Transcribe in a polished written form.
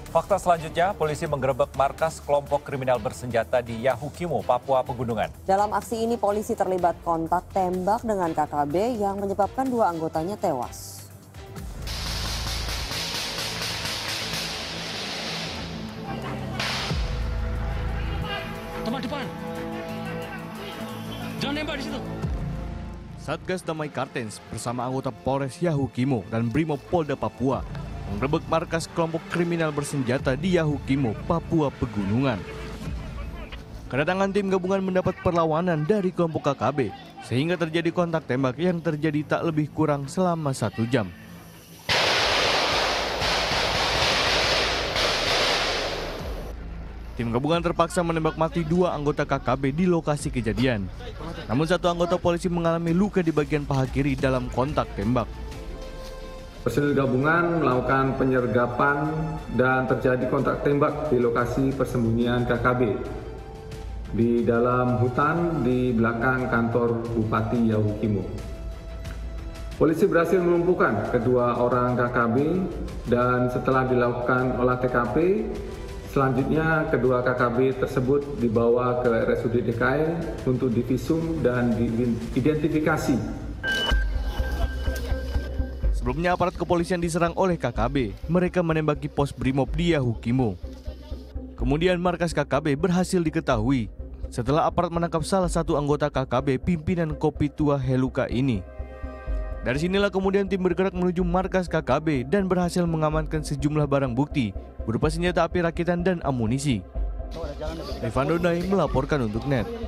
Fakta selanjutnya, polisi menggerebek markas kelompok kriminal bersenjata di Yahukimo, Papua Pegunungan. Dalam aksi ini polisi terlibat kontak tembak dengan KKB yang menyebabkan 2 anggotanya tewas. Tempat depan. Jangan nembak di situ. Satgas Damai Kartens bersama anggota Polres Yahukimo dan Brimob Polda Papua menggerebek markas kelompok kriminal bersenjata di Yahukimo, Papua Pegunungan. Kedatangan tim gabungan mendapat perlawanan dari kelompok KKB sehingga terjadi kontak tembak yang terjadi tak lebih kurang selama 1 jam. Tim gabungan terpaksa menembak mati 2 anggota KKB di lokasi kejadian. Namun 1 anggota polisi mengalami luka di bagian paha kiri dalam kontak tembak. Personil gabungan melakukan penyergapan dan terjadi kontak tembak di lokasi persembunyian KKB di dalam hutan di belakang kantor Bupati Yahukimo. Polisi berhasil melumpuhkan kedua orang KKB dan setelah dilakukan olah TKP, selanjutnya kedua KKB tersebut dibawa ke RSUD DKI untuk divisum dan diidentifikasi. Sebelumnya aparat kepolisian diserang oleh KKB, mereka menembaki pos Brimob di Yahukimo. Kemudian markas KKB berhasil diketahui setelah aparat menangkap salah satu anggota KKB pimpinan Kopi Tua Heluka ini. Dari sinilah kemudian tim bergerak menuju markas KKB dan berhasil mengamankan sejumlah barang bukti berupa senjata api rakitan dan amunisi. Rifando Dai melaporkan untuk NET.